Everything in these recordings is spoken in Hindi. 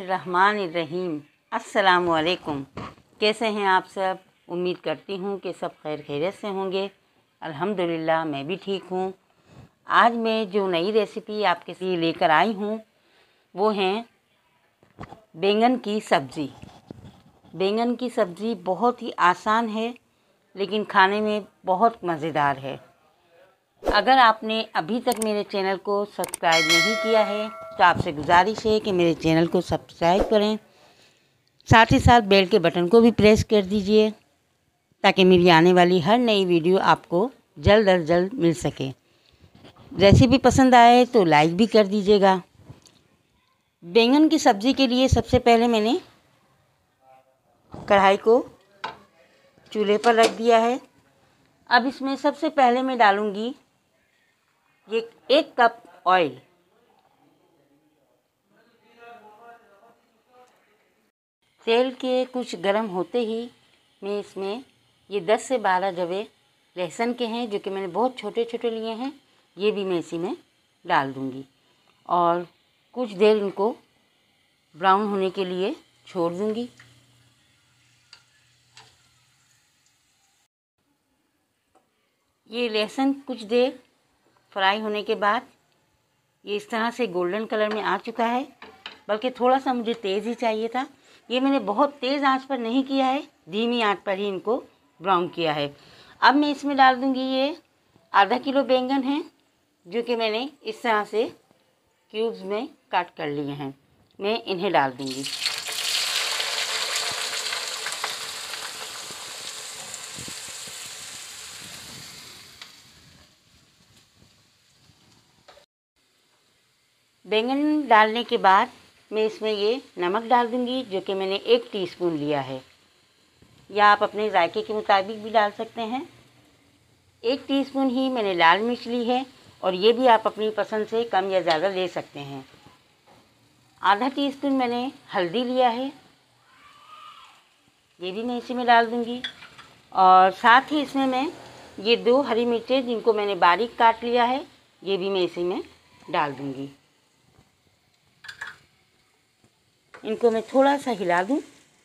बिस्मिल्लाहिर्रहमानिर्रहीम। अस्सलामुअलैकुम। कैसे हैं आप सब? उम्मीद करती हूँ कि सब खैर खैरियत से होंगे। अल्हम्दुलिल्लाह मैं भी ठीक हूँ। आज मैं जो नई रेसिपी आपके लिए लेकर आई हूँ वो हैं बैंगन की सब्ज़ी। बैंगन की सब्ज़ी बहुत ही आसान है लेकिन खाने में बहुत मज़ेदार है। अगर आपने अभी तक मेरे चैनल को सब्सक्राइब नहीं किया है तो आपसे गुजारिश है कि मेरे चैनल को सब्सक्राइब करें, साथ ही साथ बेल के बटन को भी प्रेस कर दीजिए ताकि मेरी आने वाली हर नई वीडियो आपको जल्द अज जल्द मिल सके। रेसिपी पसंद आए तो लाइक भी कर दीजिएगा। बैंगन की सब्ज़ी के लिए सबसे पहले मैंने कढ़ाई को चूल्हे पर रख दिया है। अब इसमें सबसे पहले मैं डालूँगी ये 1 कप ऑयल। तेल के कुछ गर्म होते ही मैं इसमें ये 10 से 12 जवे लहसुन के हैं जो कि मैंने बहुत छोटे छोटे लिए हैं, ये भी मैं इसी में डाल दूँगी और कुछ देर इनको ब्राउन होने के लिए छोड़ दूँगी। ये लहसुन कुछ देर फ्राई होने के बाद ये इस तरह से गोल्डन कलर में आ चुका है, बल्कि थोड़ा सा मुझे तेज़ ही चाहिए था। ये मैंने बहुत तेज़ आंच पर नहीं किया है, धीमी आंच पर ही इनको ब्राउन किया है। अब मैं इसमें डाल दूँगी ये आधा किलो बैंगन है जो कि मैंने इस तरह से क्यूब्स में काट कर लिए हैं। मैं इन्हें डाल दूँगी। बैंगन डालने के बाद मैं इसमें ये नमक डाल दूँगी जो कि मैंने 1 टीस्पून लिया है, या आप अपने जायके के मुताबिक भी डाल सकते हैं। 1 टीस्पून ही मैंने लाल मिर्च ली है और ये भी आप अपनी पसंद से कम या ज़्यादा ले सकते हैं। आधा टीस्पून मैंने हल्दी लिया है, ये भी मैं इसी में डाल दूँगी। और साथ ही इसमें मैं ये 2 हरी मिर्चें जिनको मैंने बारीक काट लिया है, ये भी मैं इसी में डाल दूँगी। इनको मैं थोड़ा सा हिला दूँ।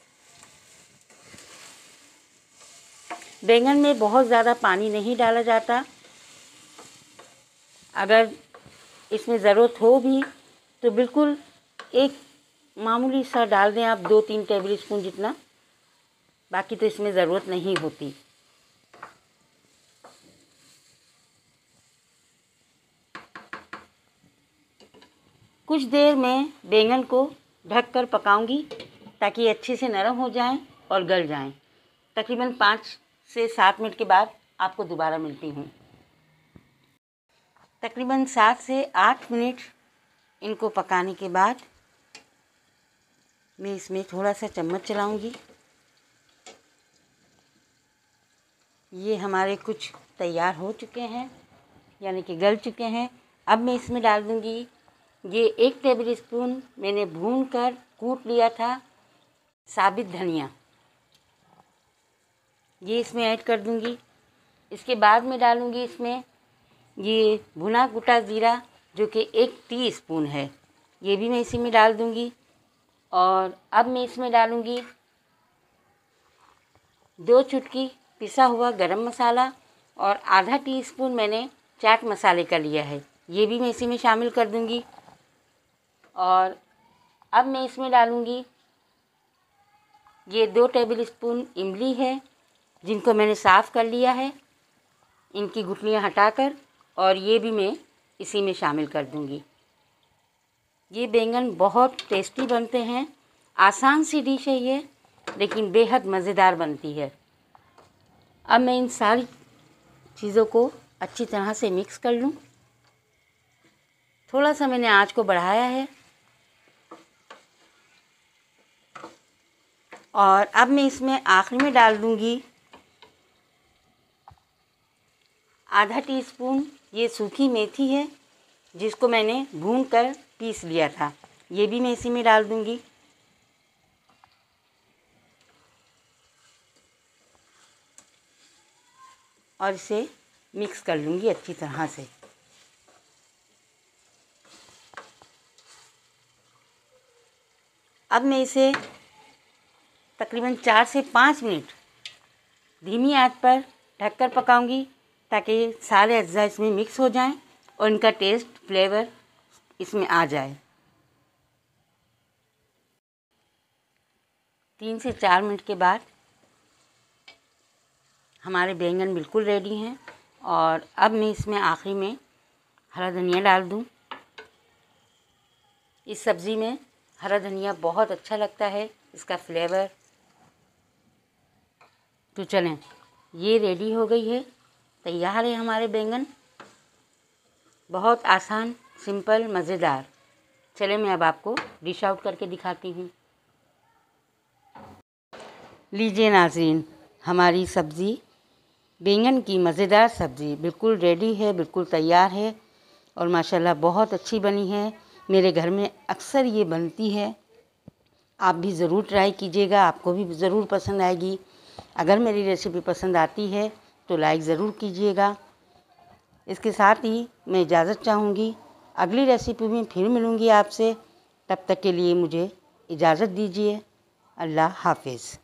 बैंगन में बहुत ज़्यादा पानी नहीं डाला जाता। अगर इसमें ज़रूरत हो भी तो बिल्कुल एक मामूली सा डाल दें आप, 2-3 टेबल स्पून जितना, बाकी तो इसमें ज़रूरत नहीं होती। कुछ देर मैं बैंगन को ढककर पकाऊंगी ताकि अच्छे से नरम हो जाएं और गल जाएं। तकरीबन 5 से 7 मिनट के बाद आपको दोबारा मिलती हूँ। तकरीबन 7 से 8 मिनट इनको पकाने के बाद मैं इसमें थोड़ा सा चम्मच चलाऊंगी। ये हमारे कुछ तैयार हो चुके हैं, यानी कि गल चुके हैं। अब मैं इसमें डाल दूंगी ये 1 टेबल स्पून मैंने भून कर कूट लिया था साबित धनिया, ये इसमें ऐड कर दूंगी। इसके बाद मैं डालूंगी इसमें ये भुना कुटा ज़ीरा जो कि 1 टीस्पून है, ये भी मैं इसी में डाल दूंगी। और अब मैं इसमें डालूंगी 2 चुटकी पिसा हुआ गरम मसाला और आधा टीस्पून मैंने चाट मसाले का लिया है, ये भी मैं इसी में शामिल कर दूंगी। और अब मैं इसमें डालूंगी ये 2 टेबल स्पून इमली है जिनको मैंने साफ़ कर लिया है, इनकी गुठलियाँ हटाकर, और ये भी मैं इसी में शामिल कर दूंगी। ये बैंगन बहुत टेस्टी बनते हैं। आसान सी डिश है ये, लेकिन बेहद मज़ेदार बनती है। अब मैं इन सारी चीज़ों को अच्छी तरह से मिक्स कर लूँ। थोड़ा सा मैंने आंच को बढ़ाया है और अब मैं इसमें आखिर में डाल दूँगी आधा टीस्पून ये सूखी मेथी है जिसको मैंने भून कर पीस लिया था, ये भी मैं इसी में डाल दूँगी। और इसे मिक्स कर लूँगी अच्छी तरह से। अब मैं इसे तकरीबन 4 से 5 मिनट धीमी आंच पर ढककर पकाऊंगी ताकि सारे अज्जा इसमें मिक्स हो जाएं और इनका टेस्ट फ्लेवर इसमें आ जाए। 3 से 4 मिनट के बाद हमारे बैंगन बिल्कुल रेडी हैं और अब मैं इसमें आखिरी में हरा धनिया डाल दूं। इस सब्ज़ी में हरा धनिया बहुत अच्छा लगता है, इसका फ्लेवर। तो चलें, ये रेडी हो गई है, तैयार है हमारे बैंगन। बहुत आसान, सिंपल, मज़ेदार। चलें मैं अब आपको डिश आउट करके दिखाती हूँ। लीजिए नाज़रीन, हमारी सब्ज़ी बैंगन की मज़ेदार सब्ज़ी बिल्कुल रेडी है, बिल्कुल तैयार है और माशाल्लाह बहुत अच्छी बनी है। मेरे घर में अक्सर ये बनती है, आप भी ज़रूर ट्राई कीजिएगा, आपको भी ज़रूर पसंद आएगी। अगर मेरी रेसिपी पसंद आती है तो लाइक ज़रूर कीजिएगा। इसके साथ ही मैं इजाज़त चाहूँगी, अगली रेसिपी में फिर मिलूँगी आपसे। तब तक के लिए मुझे इजाज़त दीजिए। अल्लाह हाफ़िज़।